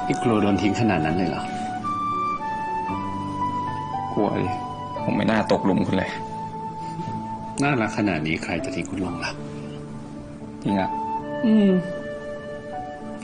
พี่กลัวโดนทิ้งขนาดนั้นเลยเหรอกลัวดิผมไม่น่าตกหลุมคุณเลยน่ารักขนาดนี้ใครจะทิ้งคุณลงล่ะจริงอ่ะ